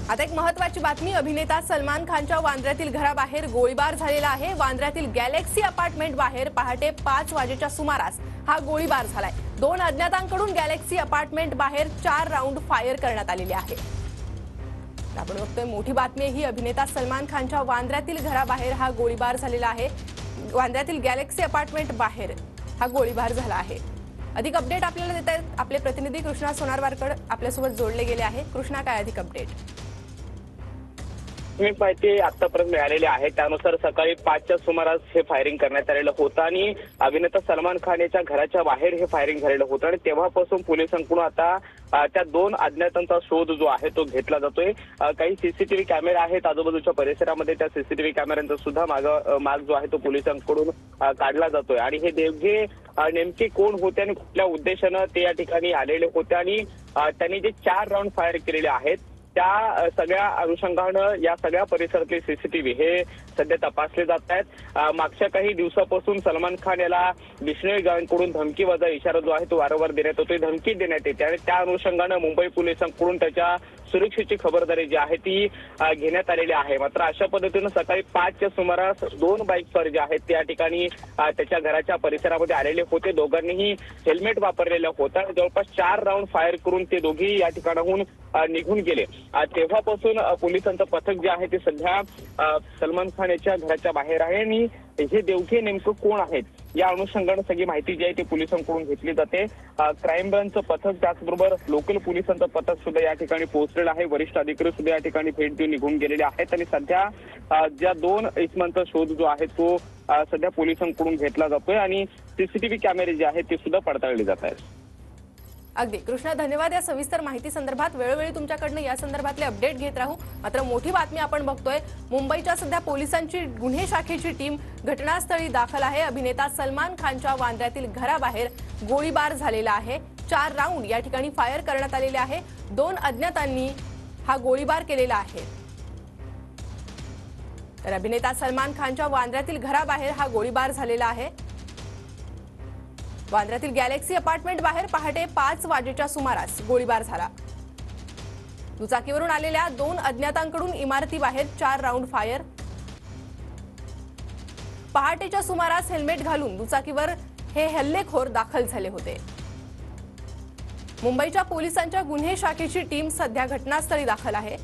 आता एक महत्त्वाची बातमी। अभिनेता सलमान खानच्या वांद्र्यातील घराबाहेर गोळीबार झालेला आहे। वांद्र्यातील गॅलेक्सी अपार्टमेंट बाहेर पहाटे 5 वाजेच्या सुमारास हा गोळीबार झालाय। दोन अज्ञातांकडून गॅलेक्सी अपार्टमेंट बाहेर 4 राऊंड फायर करण्यात आलेले आहे। आपण बघतोय मोठी बातमी ही। अभिनेता सलमान खानच्या वांद्र्यातील घराबाहेर हा गोळीबार झालेला आहे। वांद्र्यातील गॅलेक्सी अपार्टमेंट बाहेर हा गोळीबार झाला आहे। अधिक अपडेट आपल्याला देत आहेत आपले प्रतिनिधी कृष्णा सोनारवारकर आपल्यासोबत जोडले गेले आहे। कृष्णा, काय अधिक अपडेट? माहिती आतापर्यंत मिळालेली आहे त्यानुसार सकाळी 5च्या सुमारास हे फायरिंग करण्यात आलेलं होतं आणि अभिनेता सलमान खान याच्या घराच्या बाहेर हे फायरिंग झालेलं होतं आणि तेव्हापासून पोलिसांकडून आता त्या दोन अज्ञातांचा शोध जो आहे तो घेतला जातोय। काही सीसीटीव्ही कॅमेरे आहेत आजूबाजूच्या परिसरामध्ये, त्या सीसीटीव्ही कॅमेऱ्यांचा सुद्धा माग जो आहे तो पोलिसांकडून काढला जातोय आणि हे दोघे नेमके कोण होते आणि कुठल्या उद्देशानं ते या ठिकाणी आलेले होते आणि त्यांनी जे 4 राऊंड फायर केलेले आहेत त्या सगळ्या अनुषंगानं या सगळ्या परिसरातले सीसीटीव्ही हे सध्या तपासले जात आहेत। मागच्या काही दिवसापासून सलमान खान याला बिश्नोई गँगकडून धमकीवजा इशारा जो आहे तो वारंवार देण्यात येतो, धमकी देण्यात येते आणि त्या अनुषंगानं मुंबई पोलिसांकडून त्याच्या सुरक्षेची खबरदारी जी आहे ती घेण्यात आलेली आहे। मात्र अशा पद्धतीनं सकाळी 5च्या सुमारास 2 बाईकवर जे आहेत त्या ठिकाणी त्याच्या घराच्या परिसरामध्ये आलेले होते। दोघांनीही हेल्मेट वापरलेलं होतं आणि जवळपास 4 राऊंड फायर करून ते दोघेही या ठिकाणाहून निघून गेले। तेव्हापासून पोलिसांचं पथक जे आहे ते सध्या सलमान खान याच्या घराच्या बाहेर आहे आणि हे दोघे नेमकं कोण आहेत या अनुषंगाने सगळी माहिती जी आहे ती पोलिसांकडून घेतली जाते। क्राईम ब्रांचचं पथक त्याचबरोबर लोकल पोलिसांचं पथक सुद्धा या ठिकाणी पोहोचलेलं आहे। वरिष्ठ अधिकारी सुद्धा या ठिकाणी भेट देऊन निघून गेलेले आहेत आणि सध्या ज्या 2 इसमांचा शोध जो आहे तो सध्या पोलिसांकडून घेतला जातोय आणि सीसीटीव्ही कॅमेरे जे आहेत ते सुद्धा पडताळले जात आहेत। अगदी कृष्णा, धन्यवाद या सविस्तर माहिती संदर्भात। वेळोवेळी तुमच्याकडनं या संदर्भातले अपडेट घेत राहू। मात्र मोठी बातमी आपण बघतोय, मुंबईच्या सध्या पोलिसांची गुन्हे शाखेची टीम घटनास्थळी दाखल आहे। अभिनेता सलमान खानच्या वांद्र्यातील घराबाहेर गोळीबार झालेला आहे। 4 राऊंड या ठिकाणी फायर करण्यात आलेले आहे। 2 अज्ञातांनी हा गोळीबार केलेला आहे। तर अभिनेता सलमान खानच्या वांद्र्यातील घराबाहेर हा गोळीबार झालेला आहे। वांद्र्यातील गॅलेक्सी अपार्टमेंट बाहेर पहाटे 5 वाजेच्या सुमारास गोळीबार झाला। दुचाकीवरून आलेल्या 2 अज्ञातांकडून इमारतीबाहेर 4 राऊंड फायर। पहाटेच्या सुमारास हेल्मेट घालून दुचाकीवर हे हल्लेखोर दाखल झाले होते। मुंबईच्या पोलिसांच्या गुन्हे शाखेची टीम सध्या घटनास्थळी दाखल आहे।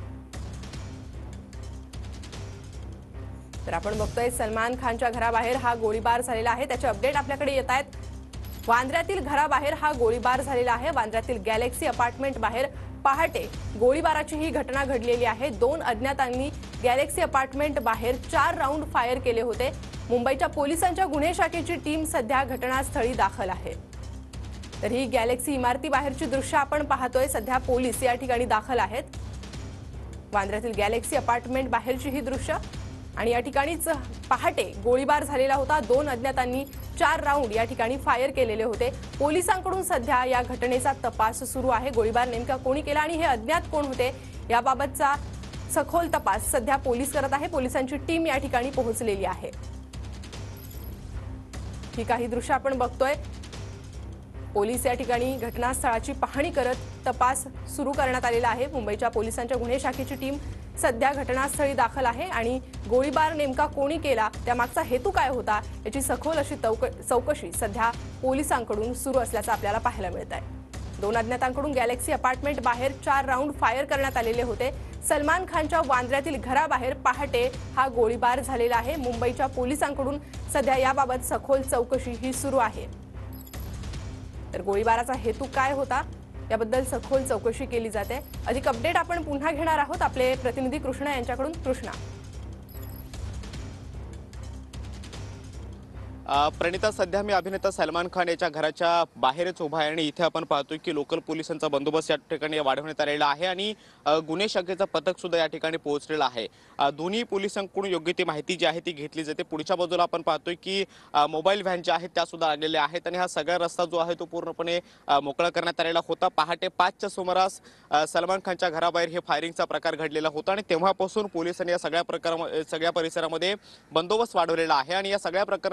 तर आपण बघतोय सलमान खानच्या घराबाहेर हा गोळीबार झालेला आहे। त्याचे अपडेट आपल्याकडे येत आहेत। वांद्र्यातील घराबाहेर हा गोळीबार झालेला आहे। वांद्र्यातील गॅलेक्सी अपार्टमेंट बाहेर पहाटे गोळीबाराची ही घटना घडलेली आहे। 2 अज्ञातांनी गॅलेक्सी अपार्टमेंट बाहेर 4 राऊंड फायर केले होते। मुंबईच्या पोलिसांच्या गुन्हे शाखेची टीम सध्या घटनास्थळी दाखल आहे। तर ही गॅलेक्सी इमारती बाहेरची दृश्य आपण पाहतोय। सध्या पोलीस या ठिकाणी दाखल आहेत। वांद्र्यातील गॅलेक्सी अपार्टमेंट बाहेरची ही दृश्य आणि या ठिकाणीच पहाटे गोळीबार झालेला होता। 2 अज्ञातांनी 4 राऊंड या ठिकाणी फायर केलेले होते। पोलिसांकडून सध्या या घटनेचा तपास सुरू आहे। गोळीबार नेमका कोणी केला आणि हे अज्ञात कोण होते याबाबतचा सखोल तपास सध्या पोलीस करत आहे। पोलिसांची टीम या ठिकाणी पोहोचलेली आहे। ही काही दृश्य आपण बघतोय। पोलीस या ठिकाणी घटनास्थळाची पाहणी करत तपास सुरू करण्यात आलेला आहे। मुंबईच्या पोलिसांच्या गुन्हे शाखेची टीम सध्या घटनास्थळी दाखल आहे आणि गोळीबार नेमका कोणी केला, त्यामागचा हेतू काय होता याची सखोल अशी चौकशी सध्या पोलिसांकडून सुरू असल्याचं आपल्याला पाहायला मिळत आहे। 2 अज्ञातांकडून गॅलेक्सी अपार्टमेंट बाहेर 4 राऊंड फायर करण्यात आलेले होते। सलमान खानच्या वांद्र्यातील घराबाहेर पहाटे हा गोळीबार झालेला आहे। मुंबईच्या पोलिसांकडून सध्या याबाबत सखोल चौकशी ही सुरू आहे। तर गोळीबाराचा हेतू काय होता याबद्दल सखोल चौकशी केली जाते। अधिक अपडेट आपण पुन्हा घेणार आहोत आपले प्रतिनिधी कृष्णा यांच्याकडून। कृष्णा, प्रणिता, सध्या मी अभिनेता सलमान खान याच्या घराच्या बाहेरच उभा आहे आणि इथे आपण पाहतोय की लोकल पोलिसांचा बंदोबस्त या ठिकाणी वाढवण्यात आलेला आहे आणि गुन्हे शाखेचं पथक सुद्धा या ठिकाणी पोहोचलेलं आहे। दोन्ही पोलिसांकडून योग्य ती माहिती जी आहे ती घेतली जाते। पुढच्या बाजूला आपण पाहतोय की मोबाईल व्हॅन ज्या आहेत त्या सुद्धा आलेल्या आहेत आणि हा सगळा रस्ता जो आहे तो पूर्णपणे मोकळा करण्यात आलेला होता। पहाटे 5च्या सुमारास सलमान खानच्या घराबाहेर हे फायरिंगचा प्रकार घडलेला होता आणि तेव्हापासून पोलिसांनी या सगळ्या परिसरामध्ये बंदोबस्त वाढवलेला आहे आणि या सगळ्या प्रकाराची माहिती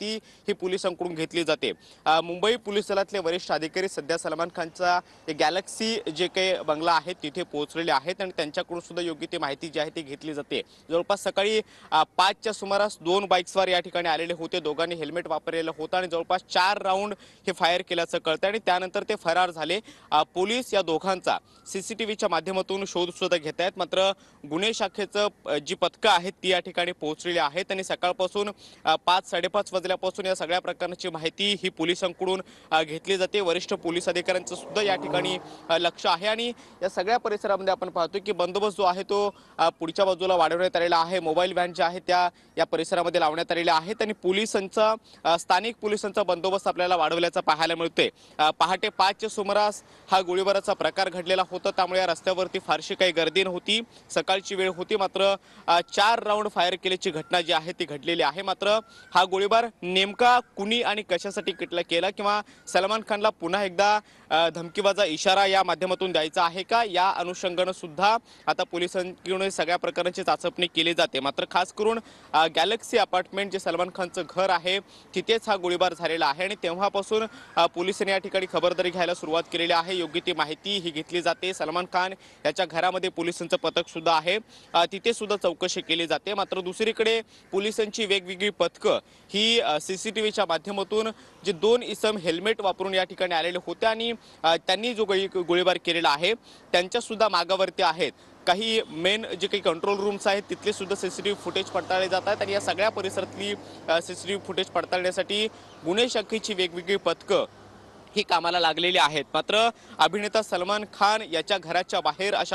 माहिती ही पोलिसांकडून घेतली जाते। मुंबई पोलीस दलातले वरिष्ठ अधिकारी सध्या सलमान खानचा गॅलेक्सी जे काही बंगला आहे तिथे पोहोचलेले आहेत आणि त्यांच्याकडून सुद्धा योग्य ती माहिती जी आहे ती घेतली जाते। जवळपास सकाळी 5च्या सुमारास 2 बाईक्सवर या ठिकाणी आलेले होते। दोघांनी हेल्मेट वापरलेलं होतं आणि जवळपास 4 राऊंड हे फायर केल्याचं कळतं आणि त्यानंतर ते फरार झाले। पोलीस या दोघांचा सीसीटीव्हीच्या माध्यमातून शोध सुद्धा घेत आहेत। मात्र गुन्हे शाखेचं जी पथकं आहेत ती या ठिकाणी पोहोचलेली आहेत आणि सकाळपासून 5-5:30 वाजल्यापासून या सगळ्या प्रकारची माहिती ही पोलिसांकडून घेतली जाते। वरिष्ठ पोलीस अधिकाऱ्यांचं सुद्धा या ठिकाणी लक्ष आहे आणि या सगळ्या परिसरामध्ये आपण पाहतो की बंदोबस्त जो आहे तो पुढच्या बाजूला वाढवण्यात आलेला आहे। मोबाईल व्हॅन ज्या आहेत त्या या परिसरामध्ये लावण्यात आलेल्या आहेत आणि पोलिसांचा स्थानिक पोलिसांचा बंदोबस्त आपल्याला वाढवल्याचा पाहायला मिळतोय। पहाटे 5च्या सुमारास हा गोळीबाराचा प्रकार घडलेला होता, त्यामुळे या रस्त्यावरती फारशी काही गर्दी नव्हती। सकाळची वेळ होती, मात्र 4 राऊंड फायर केल्याची घटना जी आहे ती घडलेली आहे। मात्र हा गोळीबार नेमका कुणी आणि कशासाठी केला किंवा सलमान खानला पुन्हा एकदा धमकीबाजा इशारा या माध्यमातून द्यायचा आहे का, या अनुषंगाने सुद्धा आता पोलिसांकडून सगळ्या प्रकारची चाचपणी केली जाते। मात्र खास करून गॅलेक्सी अपार्टमेंट जे सलमान खानचं घर आहे तिथेच हा गोळीबार झालेला आहे आणि तेव्हापासून पोलिसांनी या ठिकाणी खबरदारी घ्यायला सुरुवात केलेली आहे। योग्य ती माहिती ही घेतली जाते। सलमान खान याच्या घरामध्ये पोलिसांचं पथक सुद्धा आहे, तिथे सुद्धा चौकशी केली जाते। मात्र दुसरीकडे पोलिसांची वेगवेगळी पथकं ही सीसीटीव्हीच्या माध्यमातून जे 2 इसम हेल्मेट वापरून या ठिकाणी आलेले होते आणि त्यांनी जो गोळीबार केलेला आहे त्यांच्या सुद्धा मागावरती आहेत। काही मेन जे काही कंट्रोल रूम्स आहेत तिथले सुद्धा सीसीटीव्ही फुटेज पडताळले जात आहेत आणि या सगळ्या परिसरातली सीसीटीव्ही फुटेज पडताळण्यासाठी गुन्हे शाखेची वेगवेगळी पथकं ही कामाला लागलेली आहेत। मात्र अभिनेता सलमान खान याच्या घराच्या बाहेर अशा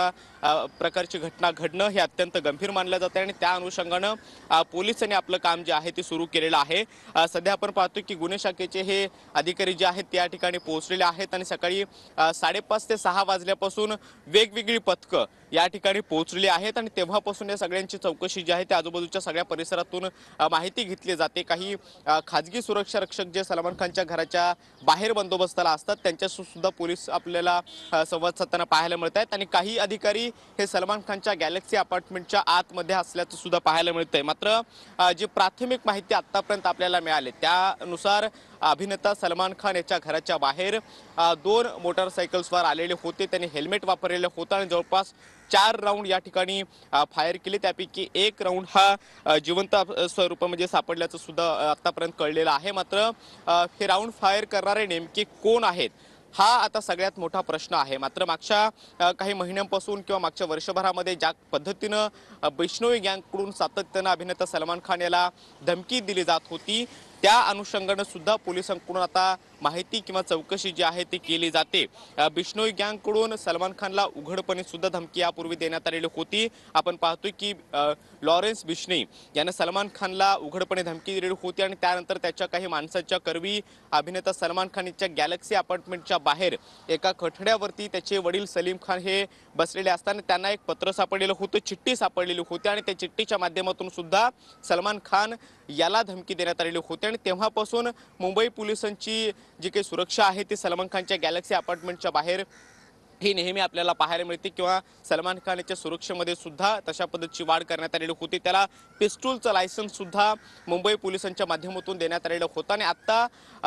प्रकारची घटना घडणं हे अत्यंत गंभीर मानलं जाते आणि त्या अनुषंगानं पोलिसांनी आपलं काम जे आहे ते सुरू केलेलं आहे। सध्या आपण पाहतो की गुन्हे शाखेचे हे अधिकारी जे आहेत त्या ठिकाणी पोहोचलेले आहेत आणि सकाळी 5:30 ते 6 वाजल्यापासून वेगवेगळी पथकं या ठिकाणी पोहोचलेली आहेत आणि तेव्हापासून या सगळ्यांची चौकशी जी आहे ते आजूबाजूच्या सगळ्या परिसरातून माहिती घेतली जाते। काही खाजगी सुरक्षा रक्षक जे सलमान खानच्या घराच्या बाहेर बंदोबस्ताला असतात त्यांच्याशी सुद्धा पोलीस आपल्याला संवाद साधताना पाहायला मिळत आहेत आणि काही अधिकारी हे सलमान खानच्या गॅलेक्सी अपार्टमेंटच्या आतमध्ये असल्याचं सुद्धा पाहायला मिळतंय। मात्र जी प्राथमिक माहिती आतापर्यंत आपल्याला मिळाली त्यानुसार अभिनेता सलमान खान याच्या घराच्या बाहेर 2 मोटरसायकल्सवर आलेले होते। त्यांनी हेल्मेट वापरलेलं होतं आणि जवळपास 4 राऊंड या ठिकाणी फायर केले। त्यापैकी 1 राऊंड हा जिवंत स्वरूपामध्ये सापडल्याचं सुद्धा आतापर्यंत कळलेलं आहे। मात्र हे राऊंड फायर करणारे नेमके कोण आहेत हा आता सगळ्यात मोठा प्रश्न आहे। मात्र मागच्या काही महिन्यांपासून किंवा मागच्या वर्षभरामध्ये ज्या पद्धतीनं बिश्नोई गँगकडून सातत्यानं अभिनेता सलमान खान याला धमकी दिली जात होती त्या अनुषंगानं सुद्धा पोलिसांकडून आता माहिती किंवा चौकशी जी आहे ती केली जाते। बिश्नोई गँगकडून सलमान खानला उघडपणे सुद्धा धमकी यापूर्वी देण्यात आलेली होती। आपण पाहतोय की लॉरेन्स बिश्नोई याने सलमान खानला उघडपणे धमकी दिलेली होती आणि त्यानंतर त्याच्या काही माणसाच्या करवी अभिनेता सलमान खान यांच्या गॅलेक्सी अपार्टमेंटच्या बाहेर एका कठड्यावरती त्याचे वडील सलीम खान हे बसलेले असताना त्यांना एक पत्र सापडलेलं होतं, चिठ्ठी सापडलेली होती आणि त्या चिठ्ठीच्या माध्यमातून सुद्धा सलमान खान याला धमकी देण्यात आलेली होती आणि तेव्हापासून मुंबई पोलिसांची जी काही सुरक्षा आहे ती सलमान खानच्या गॅलेक्सी अपार्टमेंटच्या बाहेर ही नेहमी आपल्याला पाहायला मिळते किंवा सलमान खान याच्या सुरक्षेमध्ये सुद्धा तशा पद्धतीची वाढ करण्यात आलेली होती। त्याला पिस्टूलचं लायसन्स सुद्धा मुंबई पोलिसांच्या माध्यमातून देण्यात आलेलं होतं आणि आता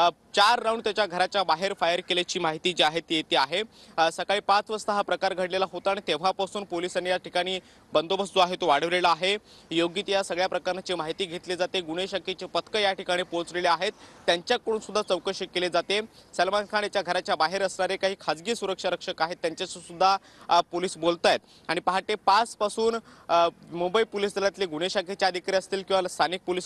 4 राऊंड त्याच्या घराच्या बाहेर फायर केल्याची माहिती जी आहे ती येते आहे। सकाळी 5 वाजता हा प्रकार घडलेला होता आणि तेव्हापासून पोलिसांनी या ठिकाणी बंदोबस्त जो आहे तो वाढवलेला आहे। योग्य त्या सगळ्या प्रकारची माहिती घेतली जाते। गुन्हे शाखेचे पथकं या ठिकाणी पोहोचलेले आहेत, त्यांच्याकडून सुद्धा चौकशी केली जाते। सलमान खान याच्या घराच्या बाहेर असणारे काही खाजगी सुरक्षा रक्षक आहेत त्यांच्याशी सुद्धा पोलीस बोलत आहेत आणि पहाटे 5 पासून मुंबई पोलीस दलातले गुन्हे शाखेचे अधिकारी असतील किंवा स्थानिक पोलीस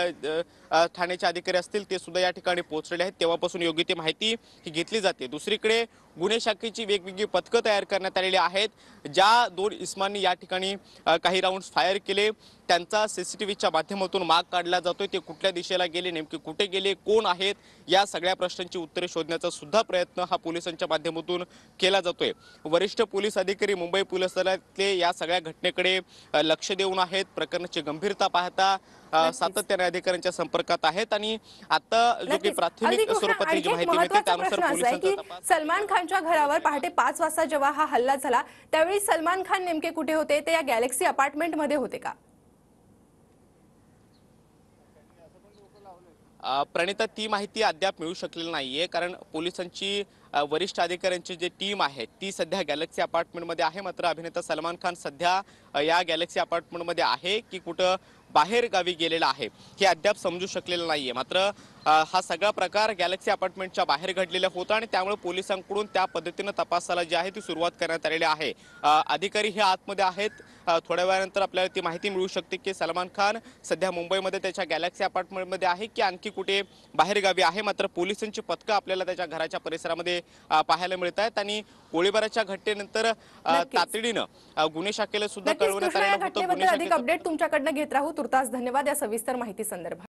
ठाण्याचे अधिकारी असतील ते सुद्धा या ठिकाणी पोहोचलेले आहेत। तेव्हापासून योग्य ती माहिती ही घेतली जाते। दुसरीकडे गुन्हे शाखेची वेगवेगळी पथकं तयार करण्यात आलेली आहेत। ज्या 2 इस्मांनी या ठिकाणी काही राऊंड्स फायर केले त्यांचा सीसीटीव्हीच्या माध्यमातून माग काढला जातोय। ते कुठल्या दिशेला गेले, नेमके कुठे गेले, कोण आहेत, या सगळ्या प्रश्नांची उत्तरे शोधण्याचा सुद्धा प्रयत्न हा पोलिसांच्या माध्यमातून केला जातोय। वरिष्ठ पोलीस अधिकारी मुंबई पोलीस दलातले या सगळ्या घटनेकडे लक्ष देऊन आहेत। प्रकरणाची गंभीरता पाहता सातत्याने अधिकाऱ्यांच्या संपर्कात आहेत आणि आता जो काही प्राथमिक स्वरूपातली जी माहिती मिळते त्यानुसार पोलिसांचा तपास सलमान खानच्या घरावर पहाटे 5 वाजता जेव्हा हा हल्ला झाला त्यावेळी सलमान खान नेमके कुठे होते, ते या गॅलेक्सी अपार्टमेंट मध्ये होते का? प्रणिता, ती माहिती अद्याप मिळू शकलेली नाहीये, कारण पोलिसांची वरिष्ठ अधिकाऱ्यांची जी टीम आहे ती सध्या गॅलेक्सी अपार्टमेंटमध्ये आहे. मात्र अभिनेता सलमान खान सध्या या गॅलेक्सी अपार्टमेंटमध्ये आहे की कुठं बाहेर गावी गेलेला आहे हे अद्याप समजू शकलेलं नाहीये. मात्र हा सगळा प्रकार गॅलेक्सी अपार्टमेंटच्या बाहेर घडलेला होता आणि त्यामुळे पोलिसांकडून त्या पद्धतीनं तपासाला जी आहे ती सुरुवात करण्यात आलेली आहे. अधिकारी हे आतमध्ये आहेत. थोड्या वेळानंतर आपल्याला ती माहिती मिळू शकते की सलमान खान सध्या मुंबईमध्ये त्याच्या गॅलेक्सी अपार्टमेंटमध्ये आहे की आणखी कुठे बाहेरगावी आहे. मात्र पोलिसांची पथकं आपल्याला त्याच्या घराच्या परिसरामध्ये पाहायला मिळत आहेत आणि गोळीबाराच्या घटनेनंतर तातडीनं गुन्हे शाखेला सुद्धा नक्कीच कळवण्यात कृष्णा, या आलेलं होतं. घटनेबद्दल अधिक अपडेट तुमच्याकडनं घेत राहू. तुर्तास धन्यवाद या सविस्तर माहिती संदर्भात.